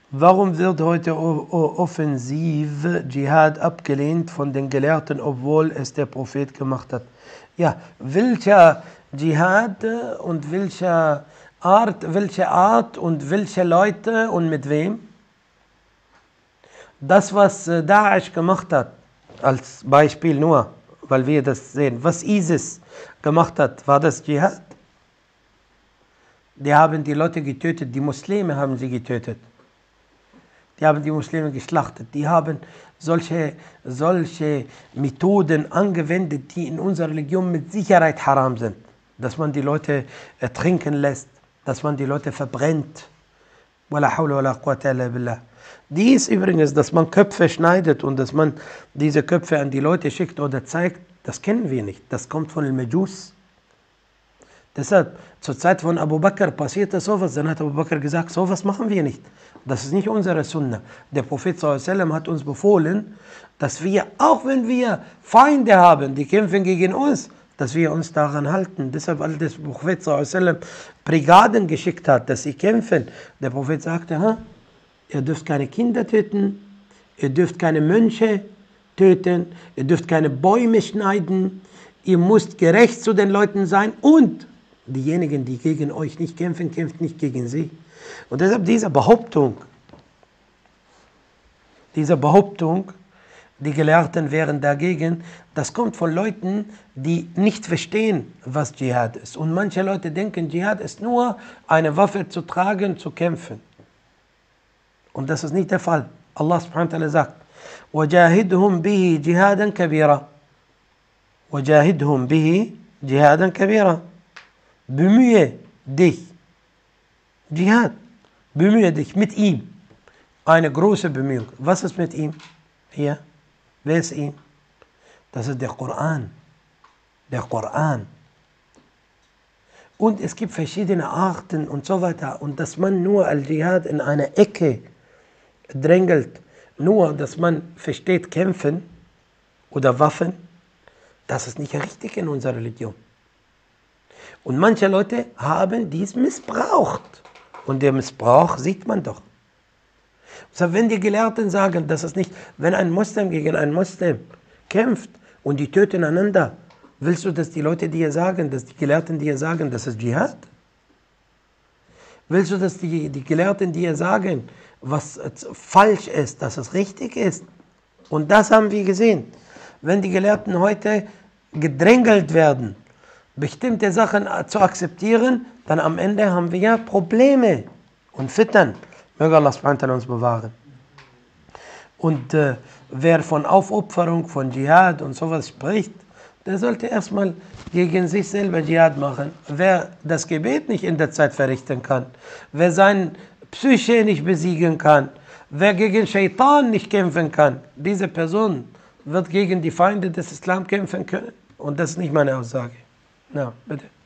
Warum wird heute offensiv Dschihad abgelehnt von den Gelehrten, obwohl es der Prophet gemacht hat? Ja, welcher Dschihad und welche Art und welche Leute und mit wem? Das, was Daesh gemacht hat, als Beispiel nur, weil wir das sehen, was ISIS gemacht hat, war das Dschihad? Die haben die Leute getötet, die Muslime haben sie getötet. Die haben die Muslime geschlachtet. Die haben solche Methoden angewendet, die in unserer Religion mit Sicherheit haram sind. Dass man die Leute ertrinken lässt, dass man die Leute verbrennt. Wala hawla wala quwwata illa billah. Dies übrigens, dass man Köpfe schneidet und dass man diese Köpfe an die Leute schickt oder zeigt, das kennen wir nicht. Das kommt von al-Majus. Deshalb, zur Zeit von Abu Bakr passierte sowas, dann hat Abu Bakr gesagt, sowas machen wir nicht. Das ist nicht unsere Sunna. Der Prophet ﷺ hat uns befohlen, dass wir, auch wenn wir Feinde haben, die kämpfen gegen uns, dass wir uns daran halten. Deshalb, als der Prophet ﷺ Brigaden geschickt hat, dass sie kämpfen, der Prophet sagte, ihr dürft keine Kinder töten, ihr dürft keine Mönche töten, ihr dürft keine Bäume schneiden, ihr müsst gerecht zu den Leuten sein und diejenigen, die gegen euch nicht kämpfen, kämpft nicht gegen sie. Und deshalb diese Behauptung, die Gelehrten wären dagegen, das kommt von Leuten, die nicht verstehen, was Dschihad ist. Und manche Leute denken, Dschihad ist nur eine Waffe zu tragen, zu kämpfen. Und das ist nicht der Fall. Allah subhanahu wa ta'ala sagt, وَجَاهِدْهُمْ بِهِ جِهَادًا كَبِيرًا وَجَاهِدْهُمْ بِهِ جِهَادًا كَبِيرًا. Bemühe dich, Dschihad, bemühe dich mit ihm. Eine große Bemühung. Was ist mit ihm? Hier, wer ist ihm? Das ist der Koran. Der Koran. Und es gibt verschiedene Arten und so weiter. Und dass man nur Al-Dschihad in eine Ecke drängelt, nur dass man versteht kämpfen oder Waffen, das ist nicht richtig in unserer Religion. Und manche Leute haben dies missbraucht. Und der Missbrauch sieht man doch. Also wenn die Gelehrten sagen, dass es nicht, wenn ein Muslim gegen einen Muslim kämpft und die töten einander, willst du, dass die Leute dir sagen, dass die Gelehrten dir sagen, das ist Dschihad? Willst du, dass die Gelehrten dir sagen, was falsch ist, dass es richtig ist? Und das haben wir gesehen. Wenn die Gelehrten heute gedrängelt werden, bestimmte Sachen zu akzeptieren, dann am Ende haben wir ja Probleme und Fitern. Möge Allah subhanahu wa ta'ala uns bewahren. Und wer von Aufopferung, von Dschihad und sowas spricht, der sollte erstmal gegen sich selber Dschihad machen. Wer das Gebet nicht in der Zeit verrichten kann, wer seine Psyche nicht besiegen kann, wer gegen Shaitan nicht kämpfen kann, diese Person wird gegen die Feinde des Islam kämpfen können. Und das ist nicht meine Aussage. Ja, bitte.